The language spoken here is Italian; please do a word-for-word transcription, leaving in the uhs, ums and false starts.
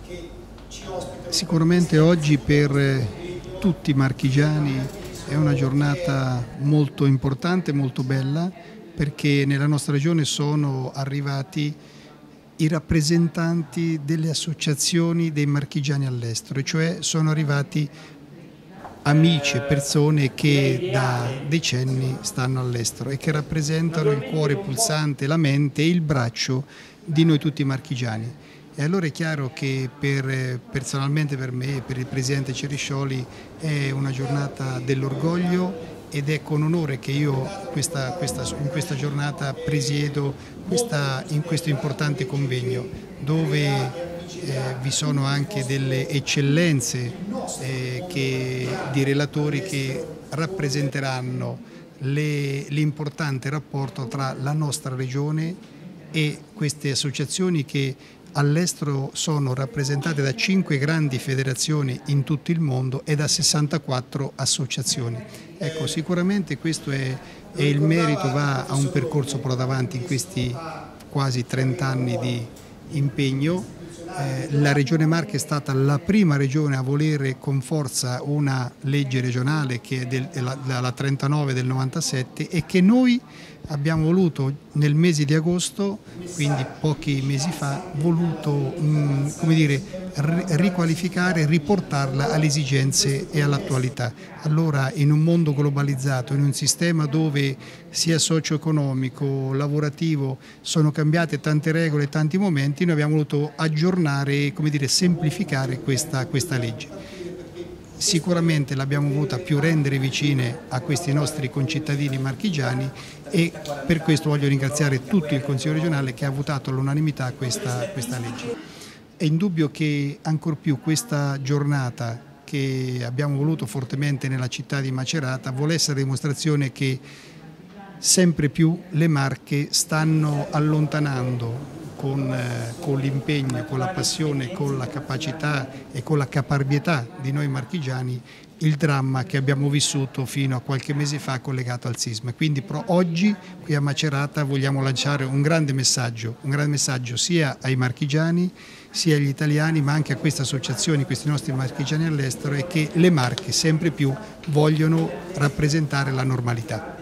Sicuramente oggi per tutti i marchigiani è una giornata molto importante, molto bella, perché nella nostra regione sono arrivati i rappresentanti delle associazioni dei marchigiani all'estero, cioè sono arrivati amici e persone che da decenni stanno all'estero e che rappresentano il cuore pulsante, la mente e il braccio di noi tutti marchigiani. E allora è chiaro che per, personalmente per me, per il Presidente Ceriscioli, è una giornata dell'orgoglio ed è con onore che io questa, questa, in questa giornata presiedo questa, in questo importante convegno dove eh, vi sono anche delle eccellenze eh, che, di relatori che rappresenteranno l'importante rapporto tra la nostra regione e queste associazioni che all'estero sono rappresentate da cinque grandi federazioni in tutto il mondo e da sessantaquattro associazioni. Ecco, sicuramente questo è, è il merito, va a un percorso portato avanti in questi quasi trenta anni di impegno. Eh, la Regione Marche è stata la prima regione a volere con forza una legge regionale che è, del, è la, la trentanove del novantasette e che noi abbiamo voluto nel mese di agosto, quindi pochi mesi fa, voluto mh, come dire, riqualificare e riportarla alle esigenze e all'attualità. Allora, in un mondo globalizzato, in un sistema dove sia socio-economico, lavorativo, sono cambiate tante regole e tanti momenti, noi abbiamo voluto aggiornare e, come dire, semplificare questa, questa legge. Sicuramente l'abbiamo voluta più rendere vicine a questi nostri concittadini marchigiani e per questo voglio ringraziare tutto il Consiglio regionale che ha votato all'unanimità questa, questa legge. È indubbio che ancor più questa giornata che abbiamo voluto fortemente nella città di Macerata vuole essere dimostrazione che sempre più le Marche stanno allontanando con, eh, con l'impegno, con la passione, con la capacità e con la caparbietà di noi marchigiani il dramma che abbiamo vissuto fino a qualche mese fa collegato al sisma. Quindi però, oggi qui a Macerata vogliamo lanciare un grande messaggio, un grande messaggio sia ai marchigiani sia agli italiani ma anche a queste associazioni, questi nostri marchigiani all'estero, e che le Marche sempre più vogliono rappresentare la normalità.